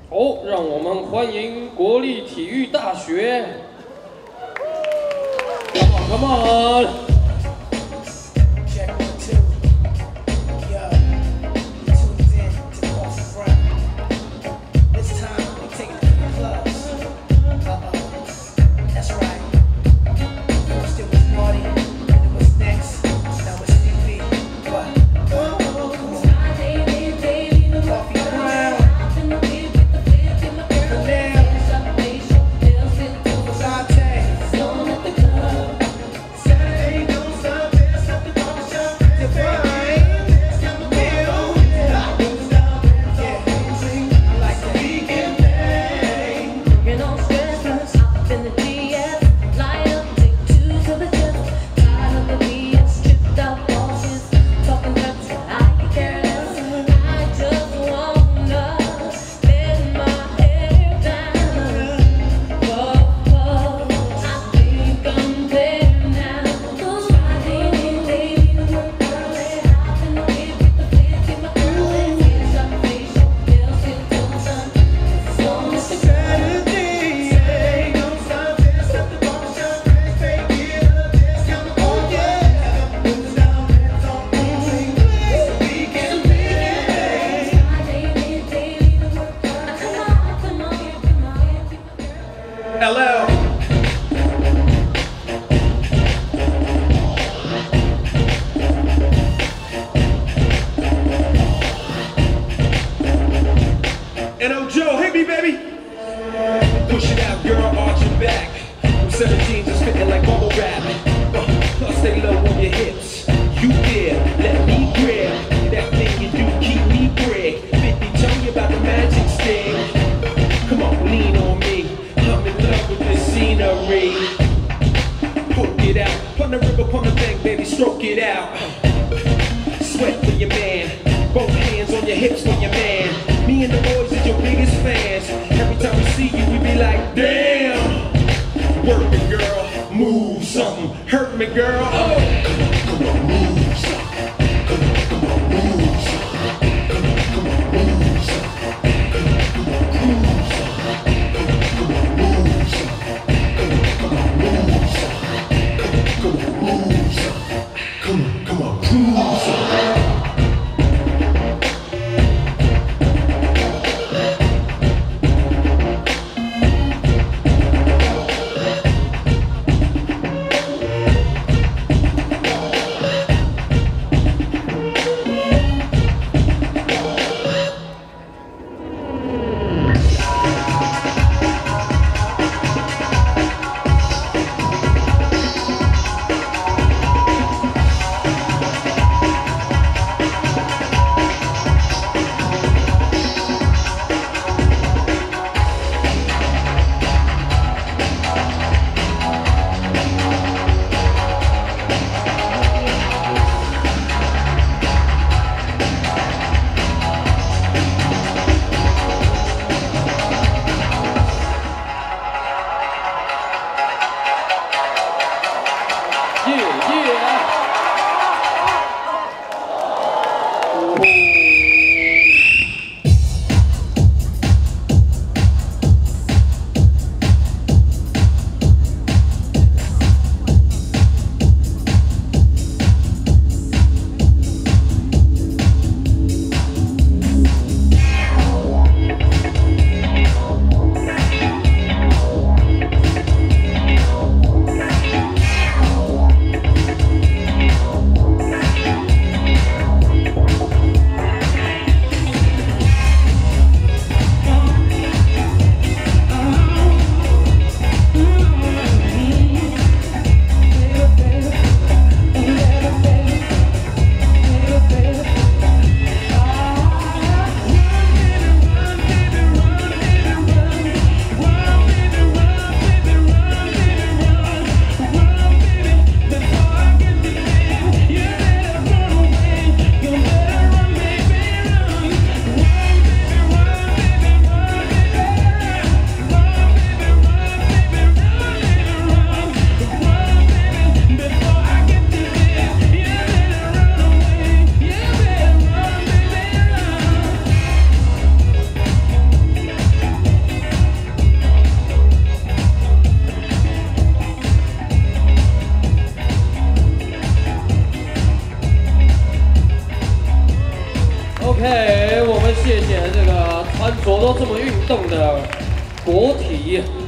哦，让我们欢迎国立体育大学。Come on, come on. Check 1, 2. Yo, you tuned in to Coffee Brown. This time we take it to the clubs. That's right. First it was Marty, then it was Next, now it's TV. What? Come on. Coffee Brown. LL. NO Joe, hit me, baby. Push it out, girl, arch your back. Them 17s is fitting like bubble wrap. Plus stay low on your hips. You dare, let me grab that thing you do, keep me bread. 50, tell me about the magic stick. Come on, lean on me. I'm in love with this scenery. Poke it out, pon the river, pon the bank, baby, stroke it out. Sweat for your man, both hands on your hips for your man. Me and the boys is your biggest fans. Every time we see you, we be like, damn. Work it, girl, move something. Hurt me, girl. Oh, come on, move something. Come on, move something. Come on, move something. Come on, move something. Come on, move something. Come on, move something. Come on, move something. Come on, move something. 穿着都这么运动的国体